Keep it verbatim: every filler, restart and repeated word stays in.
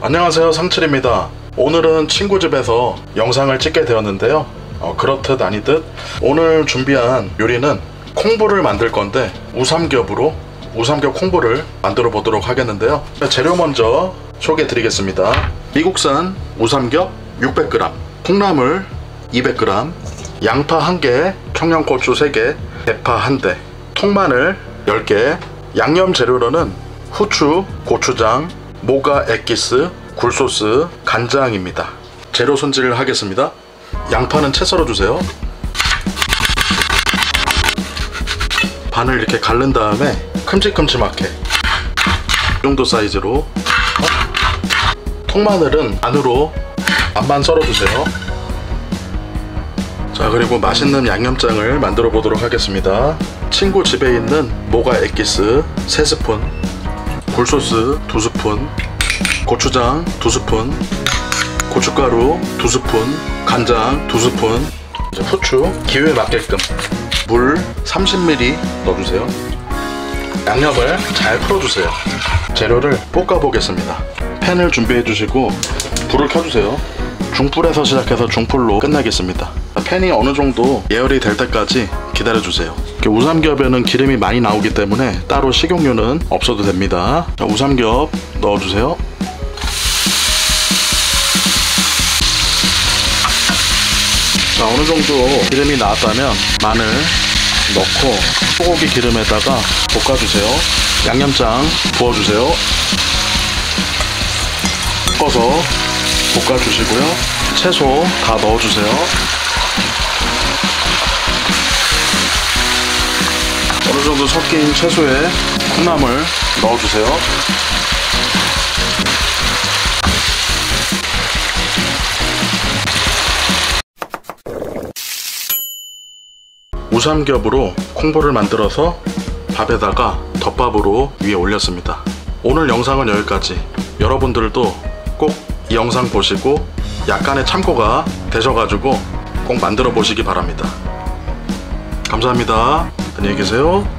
안녕하세요, 상칠입니다. 오늘은 친구 집에서 영상을 찍게 되었는데요. 어, 그렇듯 아니듯 오늘 준비한 요리는 콩부를 만들 건데 우삼겹으로 우삼겹 콩부를 만들어 보도록 하겠는데요. 재료 먼저 소개해 드리겠습니다. 미국산 우삼겹 육백 그램, 콩나물 이백 그램, 양파 한 개, 청양고추 세 개, 대파 한 대, 통마늘 열 개. 양념 재료로는 후추, 고추장, 모가 액기스, 굴소스, 간장입니다. 재료 손질을 하겠습니다. 양파는 채 썰어주세요. 반을 이렇게 갈른 다음에 큼직큼직하게 이 정도 사이즈로. 통마늘은 안으로 반만 썰어주세요. 자, 그리고 맛있는 양념장을 만들어 보도록 하겠습니다. 친구 집에 있는 모가 액기스 세 스푼, 굴소스 두 스푼, 고추장 두 스푼, 고춧가루 두 스푼, 간장 두 스푼, 이제 후추 기호에 맞게끔 물 삼십 밀리리터 넣어주세요. 양념을 잘 풀어주세요. 재료를 볶아 보겠습니다. 팬을 준비해 주시고 불을 켜주세요. 중불에서 시작해서 중불로 끝내겠습니다. 팬이 어느 정도 예열이 될 때까지 기다려 주세요. 우삼겹에는 기름이 많이 나오기 때문에 따로 식용유는 없어도 됩니다. 자, 우삼겹 넣어주세요. 자, 어느 정도 기름이 나왔다면 마늘 넣고 소고기 기름에다가 볶아주세요. 양념장 부어주세요. 섞어서 볶아주시고요. 채소 다 넣어주세요. 어느 정도 섞인 채소에 콩나물 넣어주세요. 우삼겹으로 콩부를 만들어서 밥에다가 덮밥으로 위에 올렸습니다. 오늘 영상은 여기까지. 여러분들도 꼭 이 영상 보시고 약간의 참고가 되셔가지고 꼭 만들어 보시기 바랍니다. 감사합니다. 안녕히 계세요.